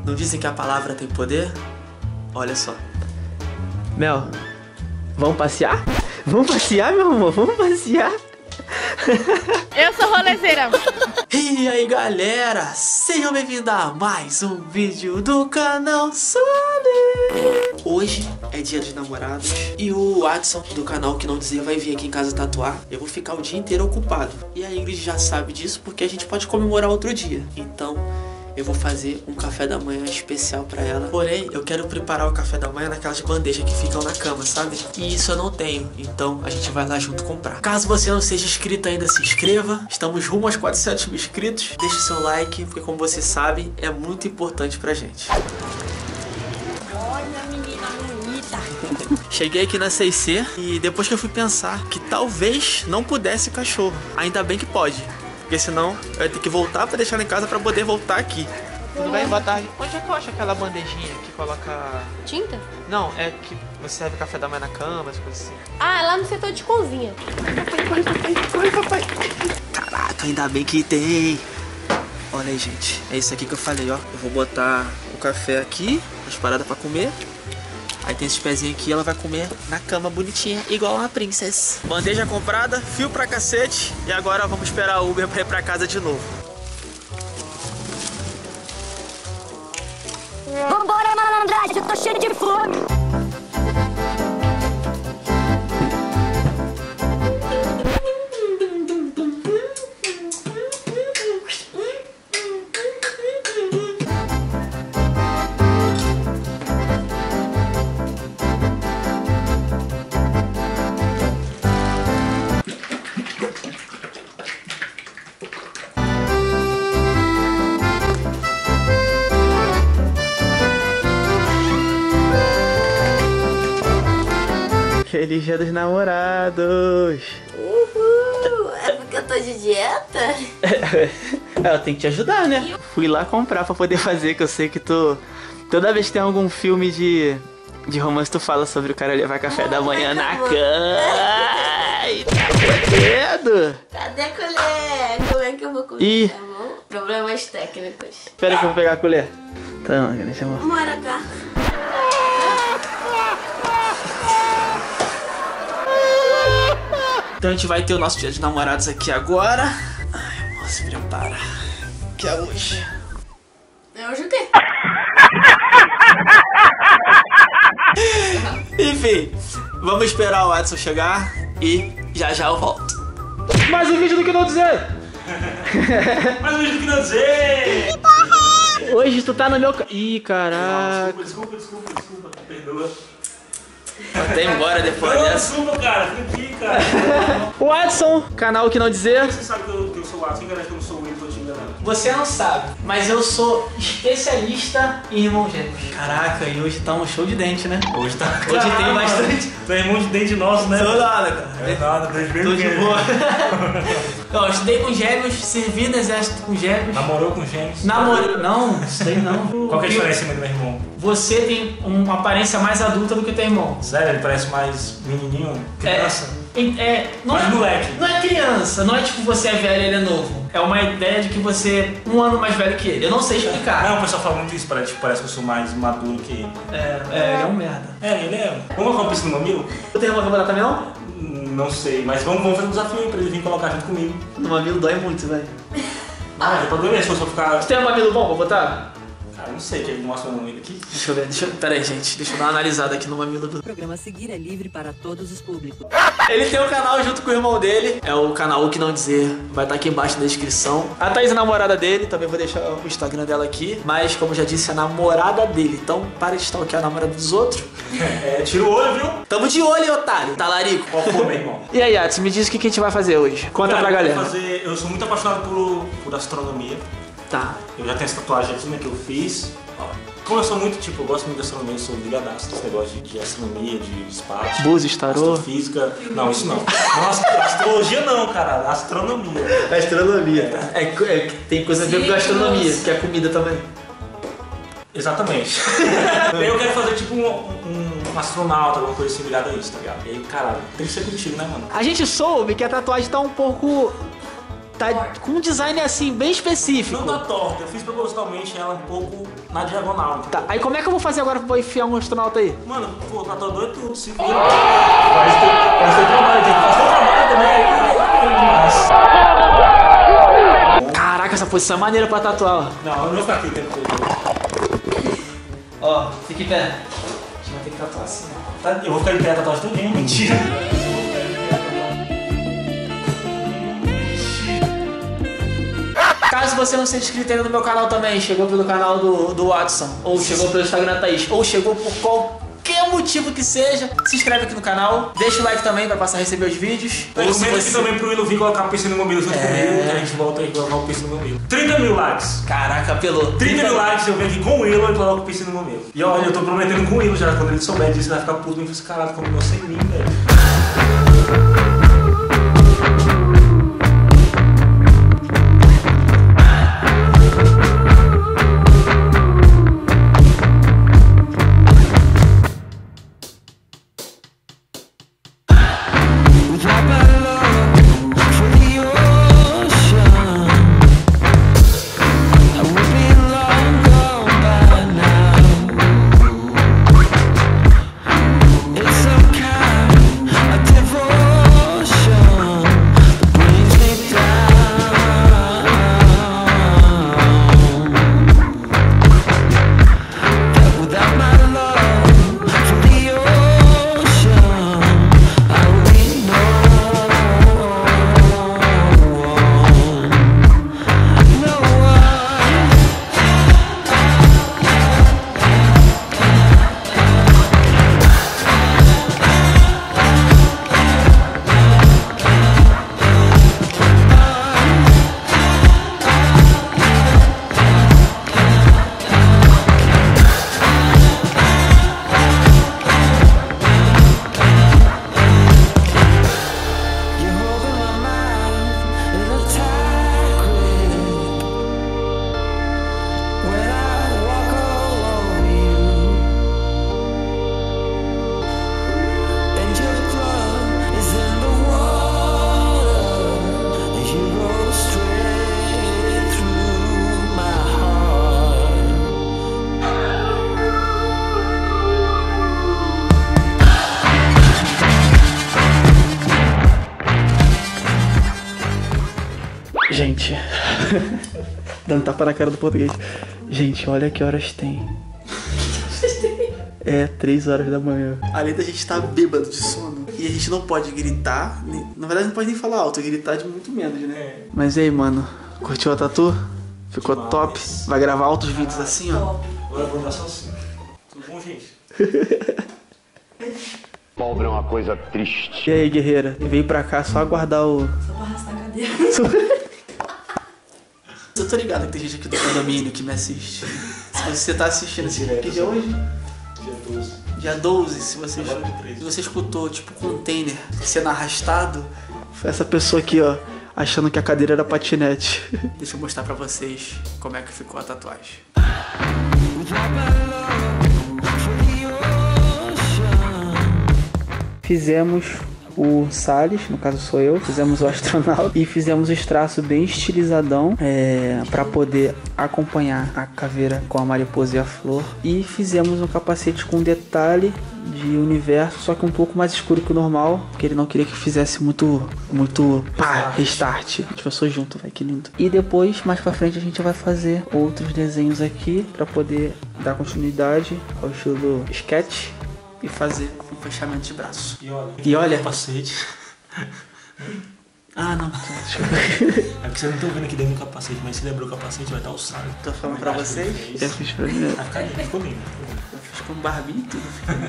Não dizem que a palavra tem poder? Olha só. Mel, vamos passear? Vamos passear, meu amor? Vamos passear? Eu sou rolezeira. E aí, galera, sejam bem-vindos a mais um vídeo do canal Sony. Hoje é dia dos namorados e o Watson do canal Que Não Dizer vai vir aqui em casa tatuar. Eu vou ficar o dia inteiro ocupado. E a Ingrid já sabe disso porque a gente pode comemorar outro dia. Então eu vou fazer um café da manhã especial pra ela. Porém, eu quero preparar o café da manhã naquelas bandejas que ficam na cama, sabe? E isso eu não tenho, então a gente vai lá junto comprar. Caso você não seja inscrito ainda, se inscreva. Estamos rumo aos 400 mil inscritos. Deixe o seu like, porque como vocês sabem, é muito importante pra gente. Olha, menina bonita. Cheguei aqui na C&C e depois que eu fui pensar que talvez não pudesse cachorro. Ainda bem que pode. Porque senão eu ia ter que voltar pra deixar ela em casa pra poder voltar aqui. Tudo bem? Boa tarde. Onde é que eu acho aquela bandejinha que coloca... Tinta? Não, é que você serve café da manhã na cama, as coisas assim. Ah, é lá no setor de cozinha. Corre, papai. Caraca, ainda bem que tem. Olha aí, gente. É isso aqui que eu falei, ó. Eu vou botar o café aqui, as paradas pra comer. Aí tem esses pezinhos aqui, ela vai comer na cama bonitinha, igual uma princesa. Bandeja comprada, fio pra cacete. E agora vamos esperar o Uber pra ir pra casa de novo. Vambora, malandragem, eu tô cheio de fome. Feliz Dia dos Namorados! Uhul! É porque eu tô de dieta? Ela tem que te ajudar, né? Fui lá comprar pra poder fazer, que eu sei que tu... Toda vez que tem algum filme de romance, tu fala sobre o cara levar café da manhã na cama. Ai, tá doendo! Cadê a colher? Como é que eu vou comer? Ih. Tá bom? Problemas técnicos. Espera que eu vou pegar a colher. Tá, deixa eu... Bora cá. Então a gente vai ter o nosso dia de namorados aqui agora. Ai, amor, se prepara. Que é hoje. É hoje o quê? Enfim, vamos esperar o Watson chegar e já já eu volto. Mais um vídeo do Que Não Dizer! Mais um vídeo do Que Não Dizer! Hoje tu tá no meu... Ih, caraca. Desculpa, perdoa. Até embora depois Não, dessa. desculpa, cara, fica aqui, cara. Watson, canal Que Não Dizer. Você sabe que eu sou o Watson, garante que eu não sou o Will, tô te enganando. Você não sabe, mas eu sou especialista em irmãos gêmeos. Caraca, e hoje tá um show de dente, né? Hoje tá. Hoje tem bastante. Tu é irmão de dente nosso, né? Sou nada, cara. É nada, desde bem Tô de pequeno. boa. Não, eu estudei com gêmeos, servi no exército com gêmeos. Namorou com gêmeos? Namorei. Não, isso daí não. Qual que é a diferença entre meu irmão? Você tem uma aparência mais adulta do que teu irmão. Sério, ele parece mais menininho, criança? Não Mais é, moleque. não é criança, não é tipo você é velho e ele é novo. É uma ideia de que você é um ano mais velho que ele. Eu não sei explicar. Não, o pessoal fala muito isso, parece que eu sou mais maduro que ele. Ele é um merda. É, ele é. Vamos colocar um piso no mamilo? Tu tem uma câmera também não? Não sei, mas vamos fazer um desafio aí pra ele vir colocar junto comigo. No mamilo dói muito, velho. Ah, é pra doer mesmo, se eu só ficar... Tu tem um mamilo bom pra botar? Cara, não sei, que ele mostra o mamilo aqui. Deixa eu ver, pera aí, gente. Deixa eu dar uma analisada aqui no mamilo do... O programa a seguir é livre para todos os públicos. Ele tem um canal junto com o irmão dele. É o canal O Que Não Dizer. Vai estar aqui embaixo na descrição. A Thaís é a namorada dele. Também vou deixar o Instagram dela aqui. Mas, como eu já disse, é a namorada dele. Então, para de stalkear a namorada dos outros. Tira o olho, viu? Tamo de olho, hein, otário. Talarico. Qual for, meu irmão? E aí, Yats, me diz o que a gente vai fazer hoje. Conta pra galera. Eu sou muito apaixonado por astronomia. Tá. Eu já tenho essa tatuagem aqui, né, que eu fiz. Ó, como eu sou muito, eu gosto muito de astronomia, eu sou ligadaço nesse negócio de astronomia, de espaço. Búzios, tarô. Astrofísica. Não, isso não. Não, astrologia não, cara. Astronomia. Astronomia. Tem coisa a ver com gastronomia, que é comida também. Exatamente. Eu quero fazer tipo um astronauta, alguma coisa assim ligada a isso, tá ligado? E aí, caralho, tem que ser contigo, né, mano? A gente soube que a tatuagem tá um pouco tá com um design assim, bem específico. Não tá torta, eu fiz propositalmente ela um pouco na diagonal. Tá, aí como é que eu vou fazer agora pra enfiar um astronauta aí? Mano, pô, o tatuador é tudo, se vira. Faz teu trabalho, tem que fazer teu trabalho também. Caraca, essa posição é maneira pra tatuar, ó. Não, eu não vou ficar aqui o tempo todo. Ó, fica em pé. A gente vai ter que tatuar assim, ó. Tá, eu vou ficar em pé a tatuagem todinha, mentira. Caso você não seja inscrito ainda no meu canal também, chegou pelo canal do Watson, ou chegou pelo Instagram da Thaís, ou chegou por qualquer motivo que seja, se inscreve aqui no canal, deixa o like também pra passar a receber os vídeos. Eu recomendo aqui também pro Willow vir colocar o piercing no mamilo junto comigo, que a gente volta e colocar o piercing no mamilo. 30 mil likes. Caraca, pelou. 30 mil likes, eu venho aqui com o Willow e coloco o piercing no mamilo. E olha, eu tô prometendo com o Willow já, quando ele souber disso, ele vai ficar puto e vai ficar caralho, combinou sem mim, velho. Gente, dando tapa na cara do português. Gente, olha que horas tem. É 3 horas da manhã. Além da gente estar bêbado de sono. E a gente não pode gritar. Na verdade não pode nem falar alto, gritar de muito menos, né? Mas e aí, mano? Curtiu a tatu? Ficou top? Vai gravar altos vídeos assim, ó. Agora eu vou andar sozinho. Tudo bom, gente? Pobre é uma coisa triste. E aí, guerreira? Veio pra cá só aguardar o... Só pra arrastar a cadeira. Eu tô ligado que tem gente aqui do condomínio que me assiste. Se você tá assistindo esse vídeo, que dia é hoje? Dia 12. Dia 12, se você escutou, tipo, container sendo arrastado, foi essa pessoa aqui, ó, achando que a cadeira era patinete. Deixa eu mostrar pra vocês como é que ficou a tatuagem. Fizemos o Salles, no caso sou eu, fizemos o astronauta e fizemos os traços bem estilizadão para poder acompanhar a caveira com a mariposa e a flor, e fizemos um capacete com detalhe de universo, só que um pouco mais escuro que o normal, porque ele não queria que fizesse muito restart. A gente passou junto, vai, que lindo. E depois, mais pra frente, a gente vai fazer outros desenhos aqui para poder dar continuidade ao estilo sketch e fazer um fechamento de braço. E olha. Capacete. Ah, não. É que vocês não estão vendo aqui dentro do capacete, mas se ele abrir o capacete vai estar o sal. Tô falando pra vocês. Eu fiz pra mim. Vai ficar lindo, ficou lindo. Eu fiz com barbinha e tudo.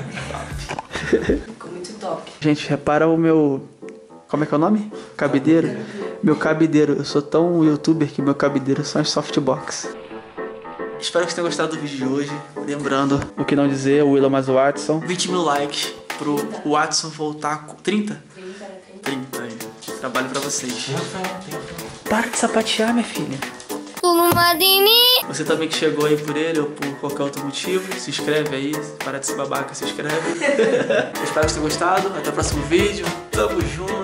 Ficou muito top. Gente, repara o meu... Como é que é o nome? Cabideiro? Meu cabideiro. Eu sou tão youtuber que meu cabideiro são as softbox. Espero que vocês tenham gostado do vídeo de hoje. Lembrando, o que não dizer, o Willow mais o Watson. 20 mil likes pro Watson voltar com... 30? 30 aí. Trabalho pra vocês. Para de sapatear, minha filha. Você também que chegou aí por ele ou por qualquer outro motivo, se inscreve aí. Para de ser babaca, se inscreve. Eu espero que vocês tenham gostado. Até o próximo vídeo. Tamo junto.